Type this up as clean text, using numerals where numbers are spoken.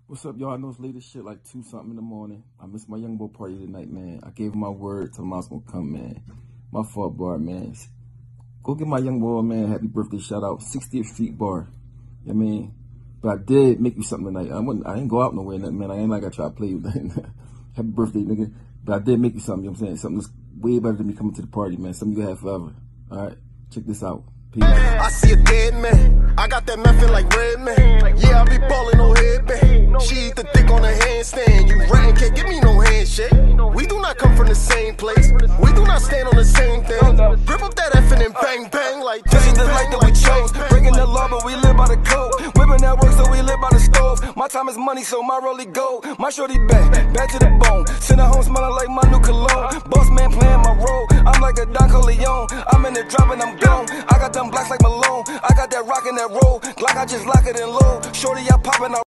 What's up, y'all? I know it's late as shit, like 2 something in the morning. I missed my young boy party tonight, man. I gave him my word, told him I was gonna come, man. My fault, bar, man. Go give my young boy, man, happy birthday shout out, 60th Street Bar. You know what I mean? But I did make you something tonight. I didn't go out nowhere, nothing, man. I ain't like I try to play with that. Happy birthday, nigga. But I did make you something, you know what I'm saying? Something that's way better than me coming to the party, man. Something you have forever. Alright? Check this out. Peace. I see a dead man. I got that method like red man. Yeah, I be ballin' on headband. She eat the dick on a handstand. You ratting, can't give me no handshake. We do not come from the same place. We do not stand on the same thing. Rip up that effing and bang bang like this is the life that we chose. Breaking the law, but we live by the code. Whipping that work, so we live by the stove. My time is money, so my rollie gold. My shorty back to the bone. Send her home smelling like my new cologne. Boss man playing my role. I'm like a Don Corleone. I'm in the drop and I'm gone. I got them blocks like Malone. I got that rock and that roll. Glock, I just lock it in low. Shorty, I poppin' out.